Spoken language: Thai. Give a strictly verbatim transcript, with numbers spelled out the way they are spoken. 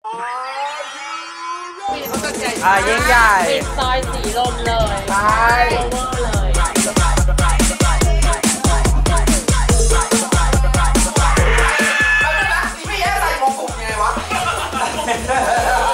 อ่ายิ่งใหญ่ปิดซอยสีลมเลยใช่โอเวอร์เลยไม่แย่ใส่มงกุฎไงวะ